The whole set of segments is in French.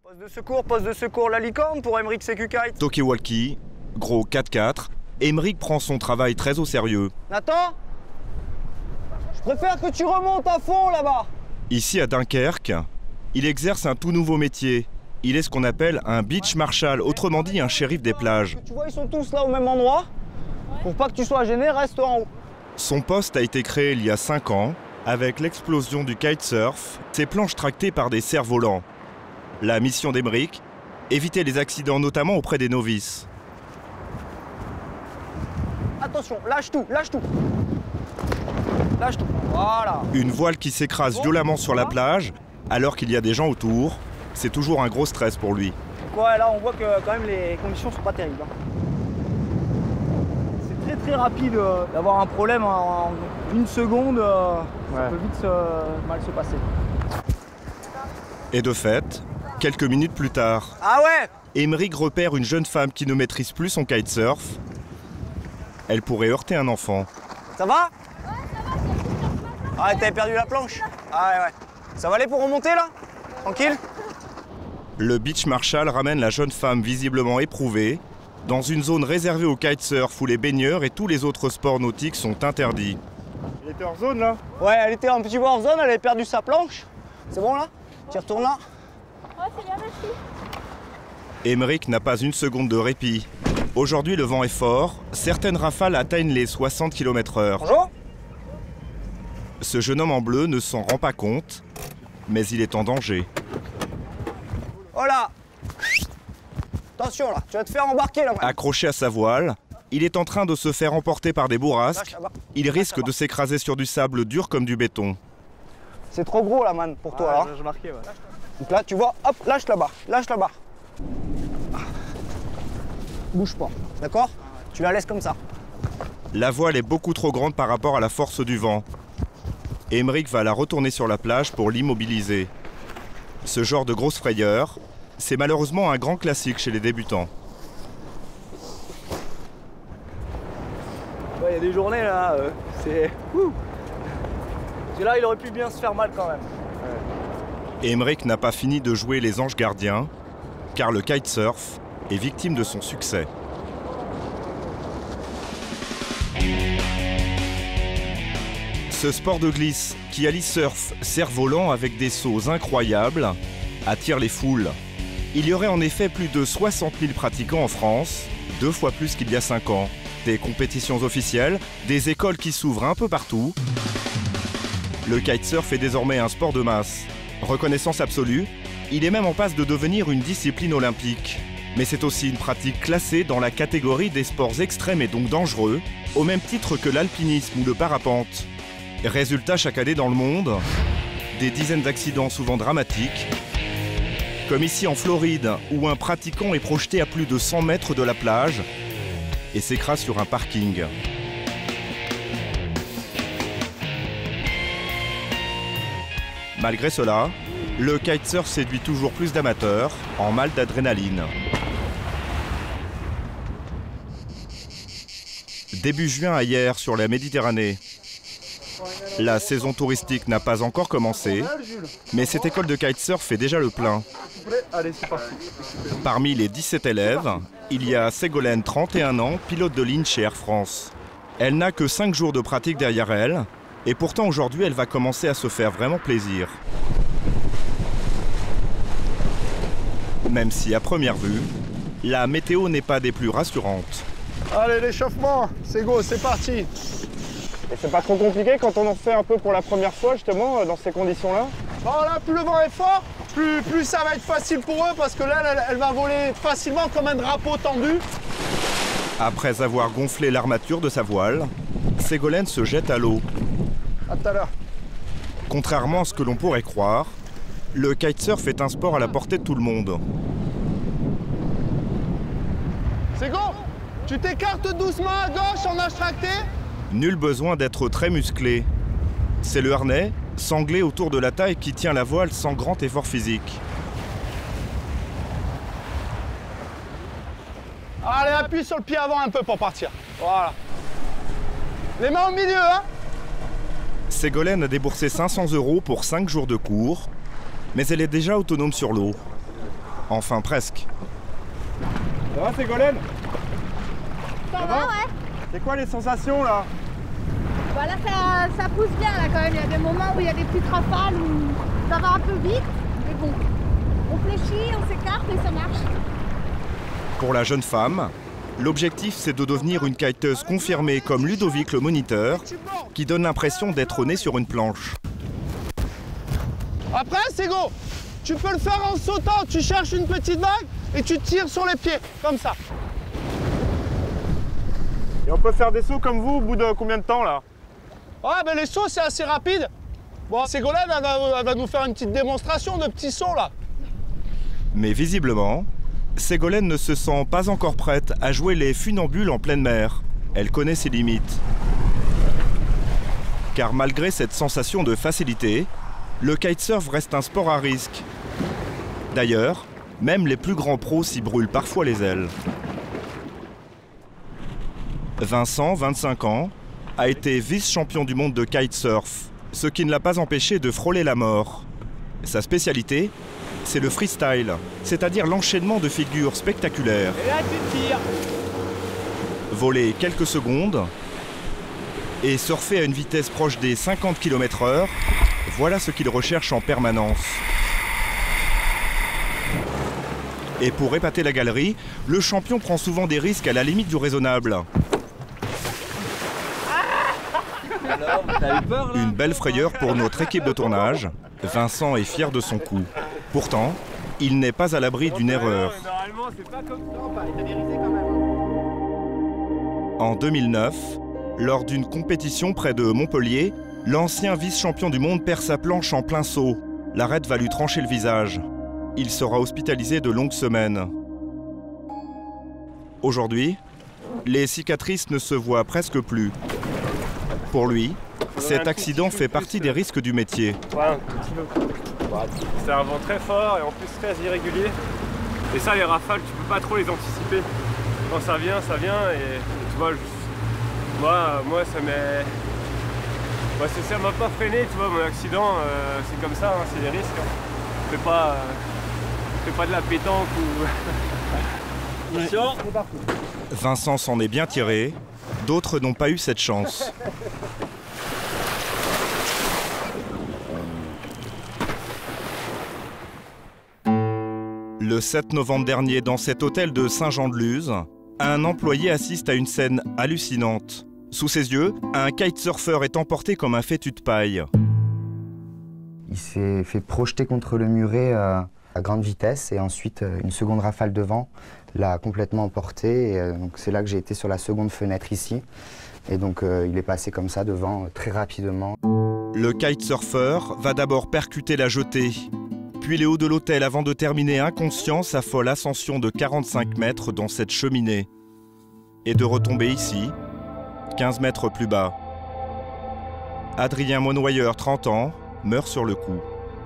Poste de secours, la licorne pour Emeric Sécu Kite. Talkie-walkie, gros 4x4, Emeric prend son travail très au sérieux. Nathan, je préfère que tu remontes à fond là-bas. Ici à Dunkerque, il exerce un tout nouveau métier. Il est ce qu'on appelle un beach marshal, autrement dit un shérif des plages. Tu vois, ils sont tous là au même endroit. Pour pas que tu sois gêné, reste en haut. Son poste a été créé il y a 5 ans. Avec l'explosion du kitesurf, ses planches tractées par des cerfs-volants. La mission d'Emeric, éviter les accidents notamment auprès des novices. Attention, lâche tout, lâche tout. Lâche tout, voilà. Une voile qui s'écrase violemment sur la plage, alors qu'il y a des gens autour, c'est toujours un gros stress pour lui. Ouais, là on voit que quand même les conditions sont pas terribles. C'est très rapide d'avoir un problème en une seconde, ça peut vite mal se passer. Et de fait, quelques minutes plus tard, Ah ouais, Emeric repère une jeune femme qui ne maîtrise plus son kitesurf. Elle pourrait heurter un enfant. ça va? Ouais, ça va, ah, t'avais perdu la planche? Ah ouais. Ça va aller pour remonter là? Tranquille? Le beach marshal ramène la jeune femme visiblement éprouvée dans une zone réservée au kitesurf où les baigneurs et tous les autres sports nautiques sont interdits. Elle était hors zone là? Ouais, elle était un petit peu hors zone, elle avait perdu sa planche. C'est bon là? Tu retournes là? Ouais, c'est bien, merci. Emeric n'a pas une seconde de répit. Aujourd'hui, le vent est fort. Certaines rafales atteignent les 60 km/h. Bonjour? Ce jeune homme en bleu ne s'en rend pas compte, mais il est en danger. Oh là! Attention là, tu vas te faire embarquer là. Accroché à sa voile, il est en train de se faire emporter par des bourrasques. Il risque de s'écraser sur du sable dur comme du béton. C'est trop gros là, man, pour toi là. Je marquais, ouais. Donc là, tu vois, hop, lâche la barre, lâche la barre. Bouge pas, d'accord? Tu la laisses comme ça. La voile est beaucoup trop grande par rapport à la force du vent. Emeric va la retourner sur la plage pour l'immobiliser. Ce genre de grosse frayeur, c'est malheureusement un grand classique chez les débutants. Ouais, il y a des journées là, c'est... Là, il aurait pu bien se faire mal quand même. Emeric n'a pas fini de jouer les anges gardiens, car le kitesurf est victime de son succès. Ce sport de glisse, qui allie surf, cerf-volant avec des sauts incroyables, attire les foules. Il y aurait en effet plus de 60 000 pratiquants en France, 2 fois plus qu'il y a 5 ans. Des compétitions officielles, des écoles qui s'ouvrent un peu partout. Le kitesurf est désormais un sport de masse. Reconnaissance absolue, il est même en passe de devenir une discipline olympique. Mais c'est aussi une pratique classée dans la catégorie des sports extrêmes et donc dangereux, au même titre que l'alpinisme ou le parapente. Résultat chaque année dans le monde, des dizaines d'accidents souvent dramatiques, comme ici en Floride, où un pratiquant est projeté à plus de 100 mètres de la plage et s'écrase sur un parking. Malgré cela, le kitesurf séduit toujours plus d'amateurs en mal d'adrénaline. Début juin à Hyères sur la Méditerranée. La saison touristique n'a pas encore commencé, mais cette école de kitesurf fait déjà le plein. Allez, c'est parti. Parmi les 17 élèves, il y a Ségolène, 31 ans, pilote de ligne chez Air France. Elle n'a que 5 jours de pratique derrière elle, et pourtant aujourd'hui elle va commencer à se faire vraiment plaisir. Même si à première vue, la météo n'est pas des plus rassurantes. Allez, l'échauffement, c'est go, c'est parti. Et c'est pas trop compliqué quand on en fait un peu pour la première fois justement dans ces conditions-là? Bon là, plus le vent est fort, plus ça va être facile pour eux parce que là, elle va voler facilement comme un drapeau tendu. Après avoir gonflé l'armature de sa voile, Ségolène se jette à l'eau. À tout à l'heure. Contrairement à ce que l'on pourrait croire, le kitesurf est un sport à la portée de tout le monde. C'est go. Tu t'écartes doucement à gauche en nage tracté. Nul besoin d'être très musclé. C'est le harnais, sanglé autour de la taille, qui tient la voile sans grand effort physique. Allez, appuie sur le pied avant un peu pour partir. Voilà. Les mains au milieu, hein. Ségolène a déboursé 500 € pour 5 jours de cours, mais elle est déjà autonome sur l'eau. Enfin presque. Ça va Ségolène? Ça va, ouais. C'est quoi les sensations là? Bah là, ça pousse bien là quand même. Il y a des moments où il y a des petites rafales où ça va un peu vite. Mais bon, on fléchit, on s'écarte et ça marche. Pour la jeune femme, l'objectif c'est de devenir une kiteuse confirmée comme Ludovic le moniteur, qui donne l'impression d'être au nez sur une planche. Après Ségo, tu peux le faire en sautant. Tu cherches une petite vague et tu tires sur les pieds, comme ça. Et on peut faire des sauts comme vous au bout de combien de temps là? Ah ben les sauts c'est assez rapide. Bon, Ségolène elle va nous faire une petite démonstration de petits sauts là. Mais visiblement, Ségolène ne se sent pas encore prête à jouer les funambules en pleine mer. Elle connaît ses limites. Car malgré cette sensation de facilité, le kitesurf reste un sport à risque. D'ailleurs, même les plus grands pros s'y brûlent parfois les ailes. Vincent, 25 ans, a été vice-champion du monde de kitesurf, ce qui ne l'a pas empêché de frôler la mort. Sa spécialité, c'est le freestyle, c'est-à-dire l'enchaînement de figures spectaculaires. Et là tu tires. Voler quelques secondes et surfer à une vitesse proche des 50 km/h, voilà ce qu'il recherche en permanence. Et pour épater la galerie, le champion prend souvent des risques à la limite du raisonnable. Alors, t'as eu peur là? Une belle frayeur pour notre équipe de tournage. Vincent est fier de son coup. Pourtant, il n'est pas à l'abri d'une erreur. Normalement c'est pas comme ça. Pas étabérisé quand même. En 2009, lors d'une compétition près de Montpellier, l'ancien vice-champion du monde perd sa planche en plein saut. L'arête va lui trancher le visage. Il sera hospitalisé de longues semaines. Aujourd'hui, les cicatrices ne se voient presque plus. Pour lui, cet accident fait partie des risques du métier. Ouais, un petit peu. C'est un vent très fort et en plus très irrégulier. Et ça, les rafales, tu peux pas trop les anticiper. Quand ça vient et tu vois, moi ça m'est... ça m'a pas freiné, tu vois, mon accident, c'est comme ça, hein, c'est des risques. Hein. Fais pas de la pétanque ou... Attention. Vincent s'en est bien tiré, d'autres n'ont pas eu cette chance. Le 7 novembre dernier, dans cet hôtel de Saint-Jean-de-Luz, un employé assiste à une scène hallucinante. Sous ses yeux, un kitesurfer est emporté comme un fétu de paille. Il s'est fait projeter contre le muret à grande vitesse et ensuite une seconde rafale de vent l'a complètement emporté. Donc c'est là que j'ai été sur la seconde fenêtre ici. Et donc il est passé comme ça devant très rapidement. Le kitesurfer va d'abord percuter la jetée, puis les hauts de l'hôtel avant de terminer inconscient sa folle ascension de 45 mètres dans cette cheminée. Et de retomber ici, 15 mètres plus bas. Adrien Monnoyeur, 30 ans, meurt sur le coup.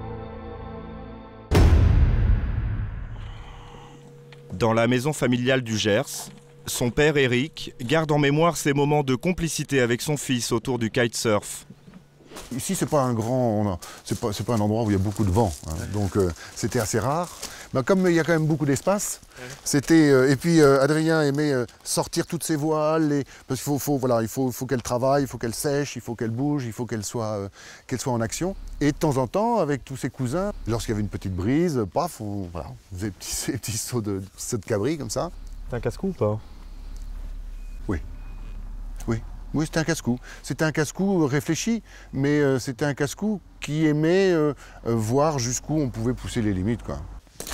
Dans la maison familiale du Gers, son père Eric garde en mémoire ses moments de complicité avec son fils autour du kitesurf. Ici, c'est pas un grand, c'est pas un endroit où il y a beaucoup de vent, hein, donc c'était assez rare. Mais comme il y a quand même beaucoup d'espace, c'était et puis Adrien aimait sortir toutes ses voiles, parce qu'il faut qu'elle travaille, il faut qu'elle sèche, il faut qu'elle bouge, il faut qu'elle soit en action. Et de temps en temps, avec tous ses cousins, lorsqu'il y avait une petite brise, paf, on faisait ces petits sauts de cabri comme ça. T'as un casse-cou ou pas? Oui. Oui, c'était un casse-cou. C'était un casse-cou réfléchi, mais c'était un casse-cou qui aimait voir jusqu'où on pouvait pousser les limites, quoi.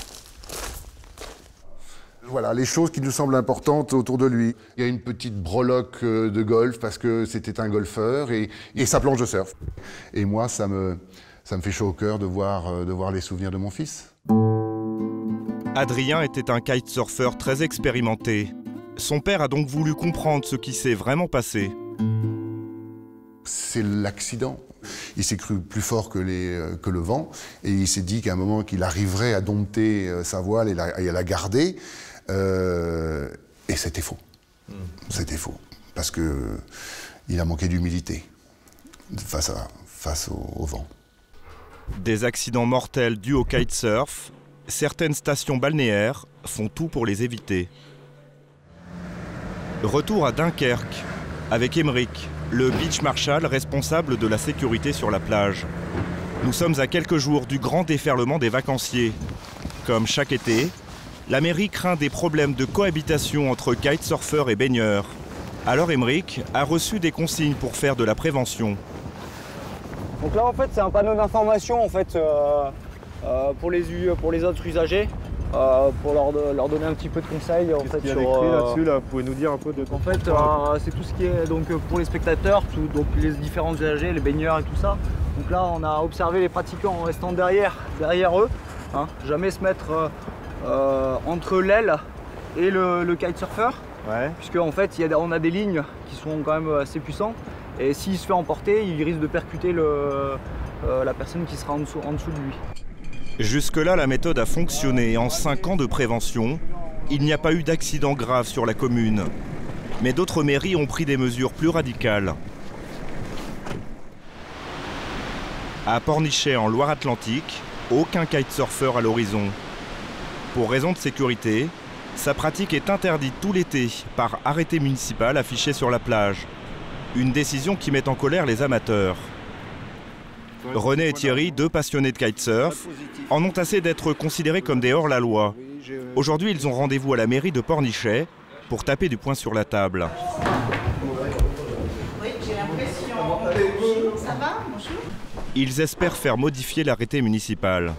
Voilà, les choses qui nous semblent importantes autour de lui. Il y a une petite breloque de golf parce que c'était un golfeur et sa planche de surf. Et moi, ça me fait chaud au cœur de voir les souvenirs de mon fils. Adrien était un kitesurfer très expérimenté. Son père a donc voulu comprendre ce qui s'est vraiment passé. C'est l'accident. Il s'est cru plus fort que le vent et il s'est dit qu'à un moment qu'il arriverait à dompter sa voile et à la garder. Et c'était faux. C'était faux. Parce qu'il a manqué d'humilité face au vent. Des accidents mortels dus au kitesurf, certaines stations balnéaires font tout pour les éviter. Retour à Dunkerque, avec Émeric, le beach marshal responsable de la sécurité sur la plage. Nous sommes à quelques jours du grand déferlement des vacanciers. Comme chaque été, la mairie craint des problèmes de cohabitation entre kitesurfeurs et baigneurs. Alors Émeric a reçu des consignes pour faire de la prévention. Donc là en fait c'est un panneau d'information en fait, pour les autres usagers. Pour leur donner un petit peu de conseils en fait, sur là-dessus là, vous pouvez nous dire un peu de. En fait, c'est tout ce qui est donc pour les spectateurs, donc les différents usagers, les baigneurs et tout ça. Donc là, on a observé les pratiquants en restant derrière eux, hein, jamais se mettre entre l'aile et le kitesurfer, puisque en fait, on a des lignes qui sont quand même assez puissantes, et s'il se fait emporter, il risque de percuter la personne qui sera en dessous de lui. Jusque-là, la méthode a fonctionné. En 5 ans de prévention, il n'y a pas eu d'accident grave sur la commune. Mais d'autres mairies ont pris des mesures plus radicales. À Pornichet, en Loire-Atlantique, aucun kitesurfer à l'horizon. Pour raison de sécurité, sa pratique est interdite tout l'été par arrêté municipal affiché sur la plage. Une décision qui met en colère les amateurs. René et Thierry, 2 passionnés de kitesurf, en ont assez d'être considérés comme des hors-la-loi. Aujourd'hui, ils ont rendez-vous à la mairie de Pornichet pour taper du poing sur la table. Oui, j'ai l'impression. Ça va, bonjour. Ils espèrent faire modifier l'arrêté municipal.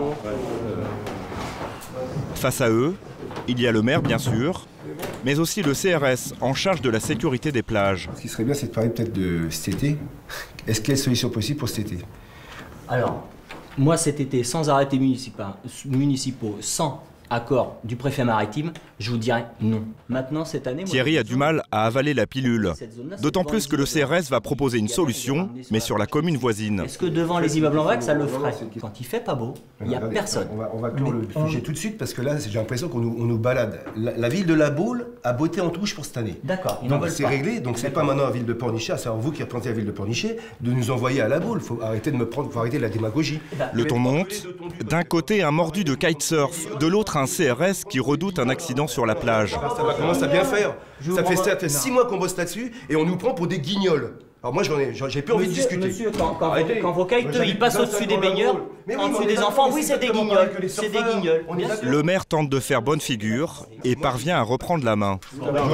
Face à eux, il y a le maire, bien sûr, mais aussi le CRS, en charge de la sécurité des plages. Ce qui serait bien, c'est de parler peut-être de cet été. Est-ce qu'il y a une solution possible pour cet été? Alors, moi cet été, sans arrêtés municipaux, sans accord du préfet maritime, je vous dirais non. Maintenant, cette année... Thierry a du mal à avaler la pilule. D'autant plus que le CRS va proposer une solution, mais sur la commune voisine. Est-ce que devant les immeubles en vrac, ça le ferait? Quand il fait pas beau, il n'y a personne. On va clore le sujet tout de suite, parce que là, j'ai l'impression qu'on nous balade. La ville de La Baule a botté en touche pour cette année. D'accord. Donc c'est réglé, donc c'est pas maintenant la ville de Pornichet, c'est vous qui représentez la ville de Pornichet, de nous envoyer à La Baule. Il faut arrêter la démagogie. Le ton monte. D'un côté, un mordu de kitesurf, de l'autre, un CRS qui redoute un accident sur la plage. Ça va commencer à bien faire. Ça fait 6 mois qu'on bosse là-dessus et on nous prend pour des guignols. Alors moi j'ai plus envie de discuter. Monsieur, quand vos kiteux ils passent au-dessus des baigneurs, en dessous des enfants, oui c'est des guignols. C'est des guignols. Le maire tente de faire bonne figure et parvient à reprendre la main.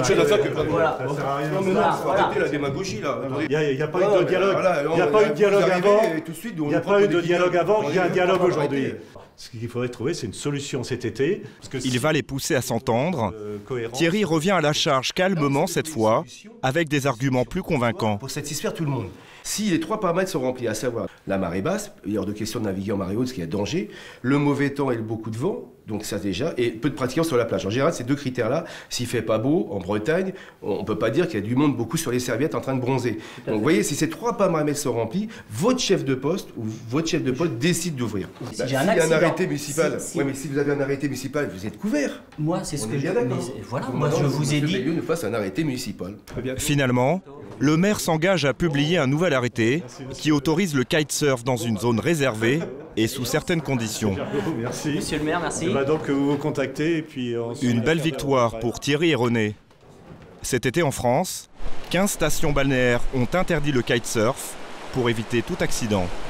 Voilà. Arrêtez la démagogie là. Il n'y a pas eu de dialogue. Il n'y a pas eu de dialogue avant. Il n'y a pas eu de dialogue avant, il y a un dialogue aujourd'hui. Ce qu'il faudrait trouver, c'est une solution cet été. Il va les pousser à s'entendre. Thierry revient à la charge calmement cette fois, avec des arguments plus convaincants. Pour satisfaire tout le monde. Si les 3 paramètres sont remplis, à savoir la marée basse, il y a hors de question de naviguer en marée haute, ce qui est danger, le mauvais temps et le beaucoup de vent, donc ça déjà, et peu de pratiquants sur la plage. En général, ces 2 critères-là, s'il fait pas beau, en Bretagne, on peut pas dire qu'il y a du monde beaucoup sur les serviettes en train de bronzer. Donc vous voyez, si ces 3 paramètres sont remplis, votre chef de poste ou votre chef de poste décide d'ouvrir. Si y a un arrêté municipal, oui, mais si vous avez un arrêté municipal, vous êtes couvert. Moi, c'est ce que je... Voilà, moi je vous ai dit... Le lieu nous fasse un arrêté municipal. Finalement, le maire s'engage à publier un nouvel arrêté qui autorise le kitesurf dans une zone réservée et sous certaines conditions. Merci. Monsieur le maire, merci. On va donc vous contacter et puis... Une belle victoire pour Thierry et René. Cet été en France, 15 stations balnéaires ont interdit le kitesurf pour éviter tout accident.